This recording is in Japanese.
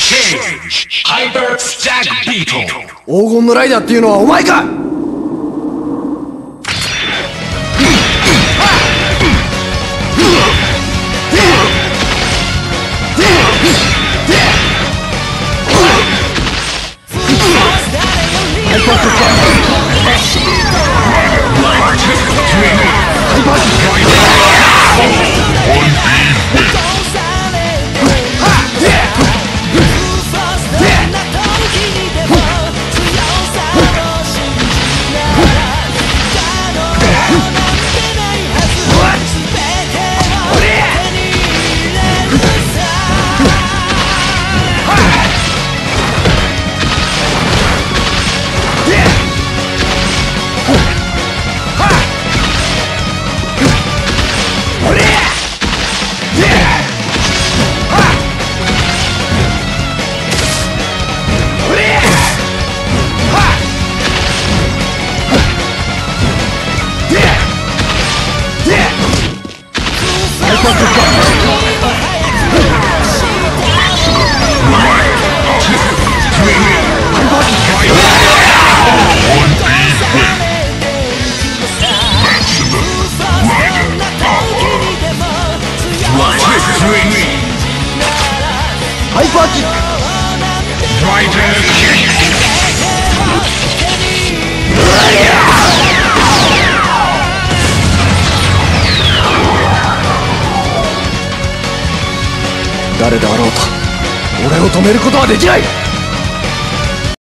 黄金のライダーっていうのはお前か。ハイパーキック。誰であろうと俺を止めることはできない。